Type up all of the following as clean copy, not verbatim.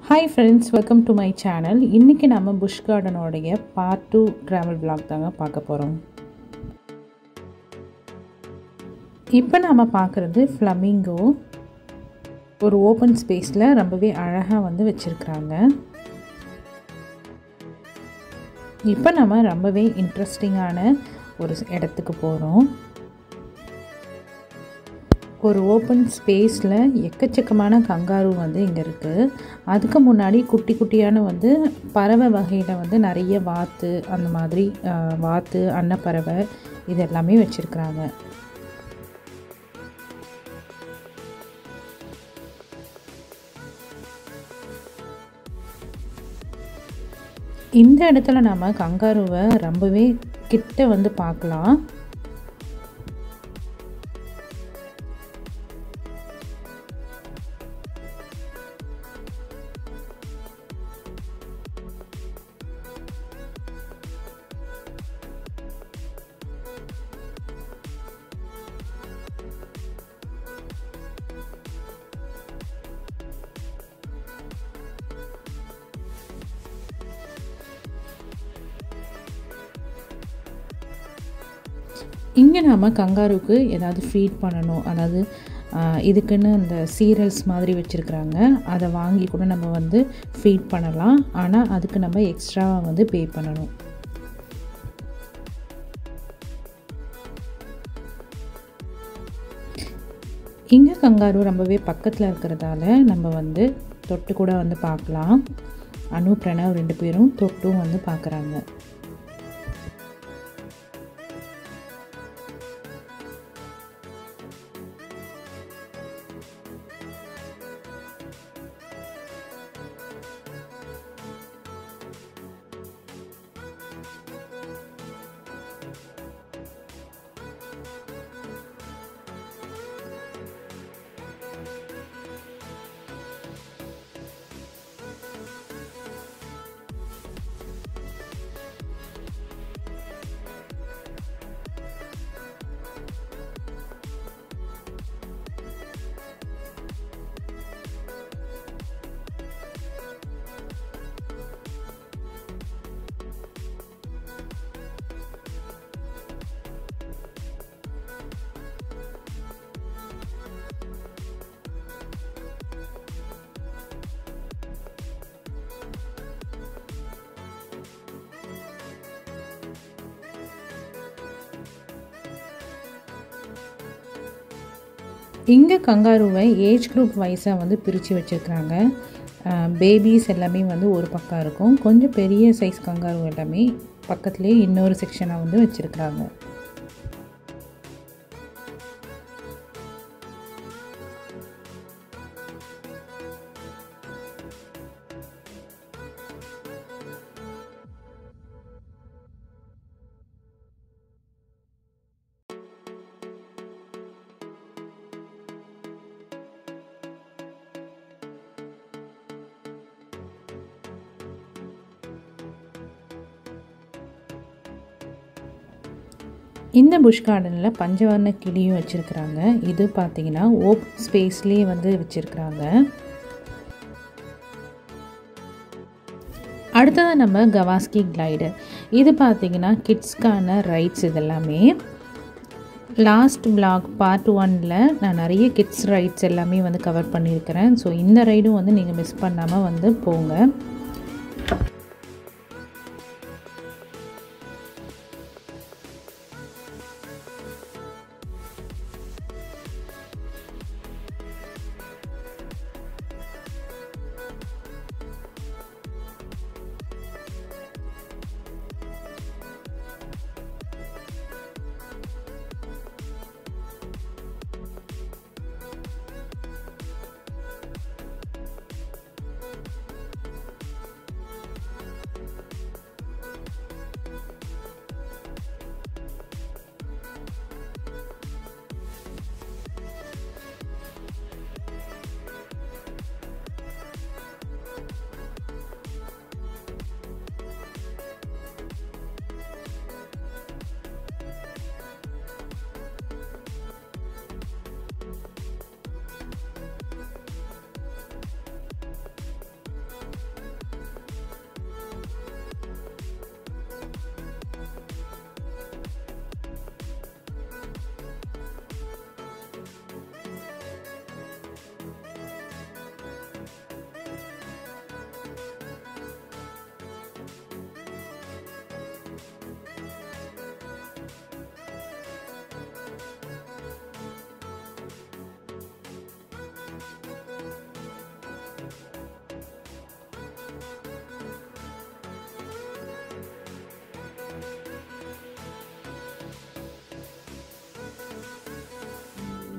Hi friends, welcome to my channel. இன்னைக்கு நாம Busch garden உடைய part 2 travel vlog தாங்க பார்க்க போறோம். இப்போ நாம பார்க்கிறது flamingo. ஒரு ஓபன் ஸ்பேஸ்ல ரொம்பவே அழகா வந்து வெச்சிருக்காங்க. இப்போ நாம ரொம்பவே இன்ட்ரஸ்டிங்கான ஒரு இடத்துக்கு போறோம். ஒரு ஓபன் ஸ்பேஸ்ல எக்கச்சக்கமான கங்காரு வந்து இங்க இருக்கு. அதுக்கு முன்னாடி குட்டி குட்டியான வந்து பறவை வகையில வந்து நிறைய வாத்து அந்த மாதிரி வாத்து அன்னப்பறவை இதெல்லாமே வச்சிருக்காங்க. இந்த இடத்துல நாம கங்காருவை ரொம்பவே கிட்ட வந்து பார்க்கலாம். இங்கே நாம கங்காருக்கு ஏதாவது ஃபீட் பண்ணணும், அதாவது இதுக்குன்னு அந்த சீரியல்ஸ் மாதிரி வச்சுருக்குறாங்க, அதை வாங்கி கூட நம்ம வந்து ஃபீட் பண்ணலாம். ஆனால் அதுக்கு நம்ம எக்ஸ்ட்ராவாக வந்து பே பண்ணணும். இங்கே கங்காரு ரொம்பவே பக்கத்தில் இருக்கிறதால நம்ம வந்து தொட்டு கூட வந்து பார்க்கலாம். அனு பிரணவ் 2 பேரும் தொட்டும் வந்து பார்க்குறாங்க. இங்கே கங்காருவை ஏஜ் குரூப் வைஸாக வந்து பிரித்து வச்சுருக்குறாங்க. பேபிஸ் எல்லாமே வந்து ஒரு பக்கம் இருக்கும், கொஞ்சம் பெரிய சைஸ் கங்காரு எல்லாமே பக்கத்துலேயே இன்னொரு செக்ஷனாக வந்து வச்சுருக்குறாங்க. இந்த புஷ் கார்டனில் பஞ்சவர்ண கிளியும் வச்சுருக்குறாங்க. இது பார்த்திங்கன்னா ஓப்பன் ஸ்பேஸ்லேயே வந்து வச்சுருக்குறாங்க. அடுத்தது நம்ம கவாஸ்கி கிளைடர். இது பார்த்திங்கன்னா கிட்ஸ்க்கான ரைட்ஸ். இதெல்லாமே லாஸ்ட் vlog part 1ல் நான் நிறைய கிட்ஸ் ரைட்ஸ் எல்லாமே வந்து கவர் பண்ணியிருக்கிறேன். ஸோ இந்த ரைடும் வந்து நீங்கள் மிஸ் பண்ணாமல் வந்து போங்க.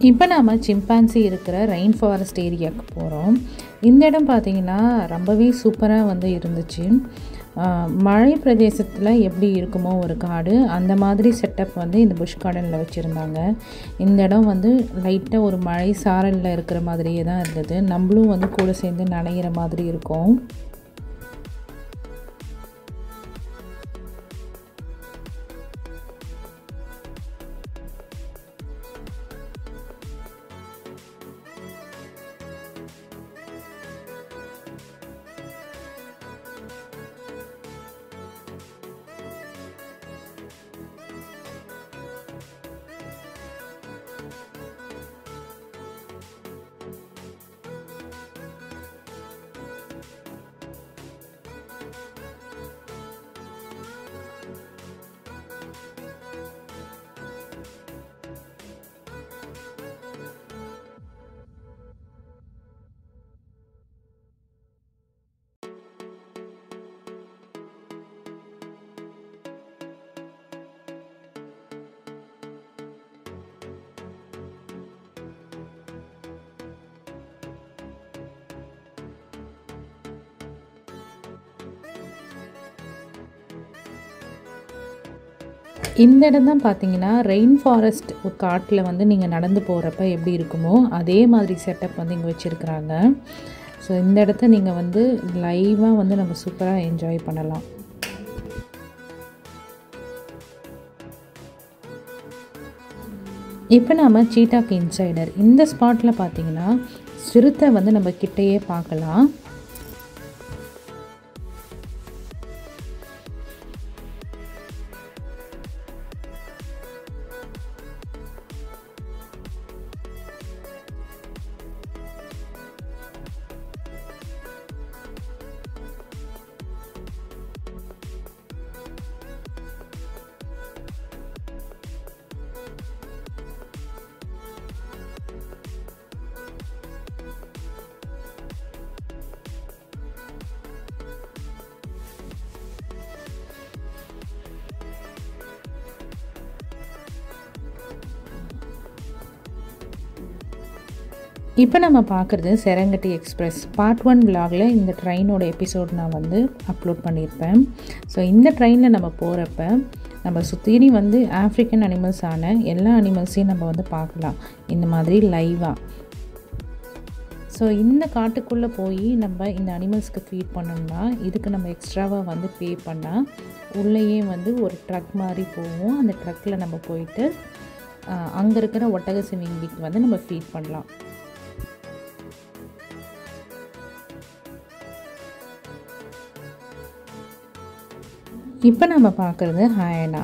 இப்போ நாம் சிம்பான்சி இருக்கிற ரெயின் ஃபாரஸ்ட் ஏரியாவுக்கு போகிறோம். இந்த இடம் பார்த்திங்கன்னா ரொம்பவே சூப்பராக வந்து இருந்துச்சு. மழை பிரதேசத்தில் எப்படி இருக்குமோ ஒரு காடு, அந்த மாதிரி செட்டப் வந்து இந்த புஷ் கார்டனில் வச்சுருந்தாங்க. இந்த இடம் வந்து லைட்டாக ஒரு மழை சாரலில் இருக்கிற மாதிரியே தான் இருந்தது. நம்மளும் வந்து கூட சேர்ந்து நனைகிற மாதிரி இருக்கும். இந்த இடம் தான் பார்த்தீங்கன்னா ரெயின் ஃபாரஸ்ட் காட்டில் வந்து நீங்கள் நடந்து போகிறப்ப எப்படி இருக்குமோ அதே மாதிரி செட்டப் வந்து இங்கே வச்சுருக்குறாங்க. ஸோ இந்த இடத்த நீங்கள் வந்து லைவாக வந்து நம்ம சூப்பராக என்ஜாய் பண்ணலாம். இப்போ நாம் சீட்டாக்கு இன்சைடர் இந்த ஸ்பாட்டில் பார்த்தீங்கன்னா சிறுத்தை வந்து நம்ம கிட்டேயே பார்க்கலாம். இப்போ நம்ம பார்க்குறது செரங்கட்டி எக்ஸ்பிரஸ் பார்ட் 1 விலாகில் இந்த ட்ரெயினோட எபிசோட் நான் வந்து அப்லோட் பண்ணியிருப்பேன். ஸோ இந்த ட்ரெயினில் நம்ம போகிறப்ப நம்ம சுற்றி வந்து ஆஃப்ரிக்கன் அனிமல்ஸான எல்லா அனிமல்ஸையும் நம்ம வந்து பார்க்கலாம் இந்த மாதிரி லைவாக. ஸோ இந்த காட்டுக்குள்ளே போய் நம்ம இந்த அனிமல்ஸ்க்கு ஃபீட் பண்ணோம்னா இதுக்கு நம்ம எக்ஸ்ட்ராவாக வந்து பே பண்ணால் உள்ளேயே வந்து ஒரு ட்ரக் மாதிரி போவோம். அந்த ட்ரக்கில் நம்ம போயிட்டு அங்கே இருக்கிற ஒட்டக சிவிங்கிக்கு வந்து நம்ம ஃபீட் பண்ணலாம். இப்போ நம்ம பார்க்குறது ஹயனா.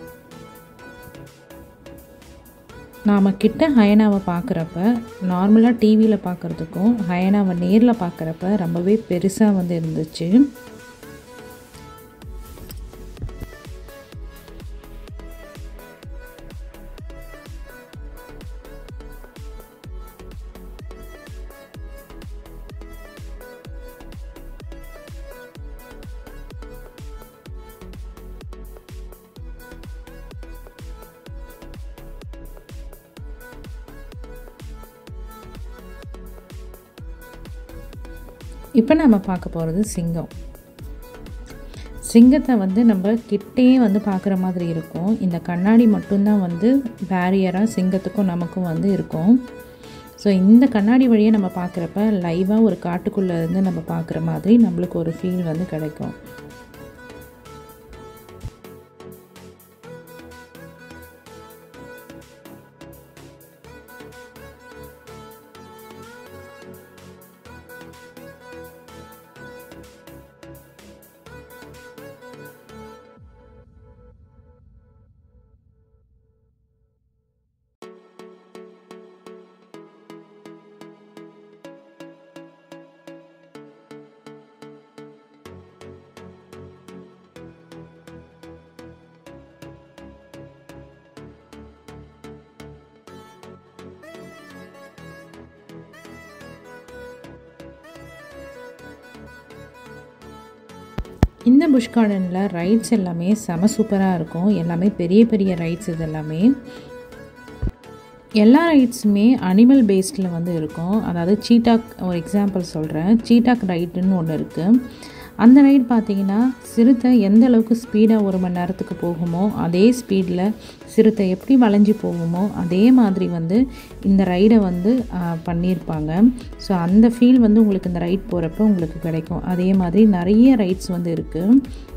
நாம் கிட்ட ஹயனாவை பார்க்குறப்ப நார்மலாக டிவியில் பார்க்குறதுக்கும் ஹயனாவை நேரில் பார்க்குறப்ப ரொம்பவே பெருசாக வந்து இருந்துச்சு. இப்போ நம்ம பார்க்க போகிறது சிங்கம். சிங்கத்தை வந்து நம்ம கிட்டேயே வந்து பார்க்குற மாதிரி இருக்கும். இந்த கண்ணாடி மட்டும்தான் வந்து பேரியராக சிங்கத்துக்கும் நமக்கும் வந்து இருக்கும். ஸோ இந்த கண்ணாடி வழியை நம்ம பார்க்குறப்ப லைவாக ஒரு காட்டுக்குள்ளே இருந்து நம்ம பார்க்குற மாதிரி நம்மளுக்கு ஒரு ஃபீல் வந்து கிடைக்கும். இந்த புஷ் கார்டனில் ரைட்ஸ் எல்லாமே செம சூப்பராக இருக்கும். எல்லாமே பெரிய பெரிய ரைட்ஸ். இது எல்லாமே எல்லா ரைட்ஸுமே அனிமல் பேஸ்டில் வந்து இருக்கும். அதாவது சீட்டாக் ஒரு எக்ஸாம்பிள் சொல்கிறேன். சீட்டாக் ரைடுன்னு ஒன்று இருக்குது. அந்த ரைடு பார்த்திங்கன்னா சிறுத்தை எந்த அளவுக்கு ஸ்பீடாக 1 மணி நேரத்துக்கு போகுமோ அதே ஸ்பீடில் சிறுத்தை எப்படி வளைஞ்சி போகுமோ அதே மாதிரி வந்து இந்த ரைடை வந்து பண்ணியிருப்பாங்க. ஸோ அந்த ஃபீல் வந்து உங்களுக்கு இந்த ரைட் போகிறப்ப உங்களுக்கு கிடைக்கும். அதே மாதிரி நிறைய ரைட்ஸ் வந்து இருக்குது.